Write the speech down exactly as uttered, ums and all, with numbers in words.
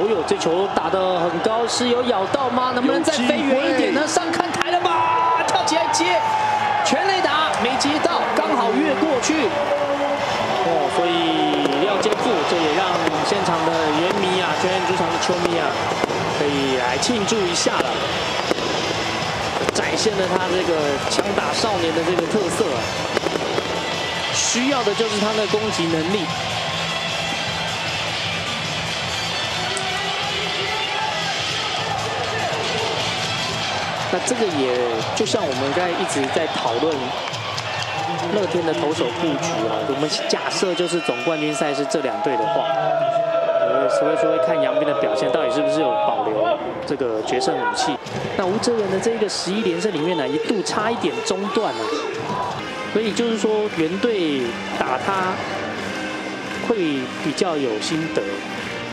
呦，这球打得很高，是有咬到吗？能不能再飞远一点呢？上看台了吧，跳起来接，全垒打没接到，刚好越过去。哦，所以廖健富这也让现场的原迷啊，全员主场的球迷啊，可以来庆祝一下了，展现了他这个强打少年的这个特色啊。需要的就是他的攻击能力。 那这个也就像我们刚才一直在讨论乐天的投手布局啊，我们假设就是总冠军赛是这两队的话，呃，所以说会看杨斌的表现到底是不是有保留这个决胜武器。那吴哲源的这个十一连胜里面呢，一度差一点中断了，所以就是说原队打他会比较有心得。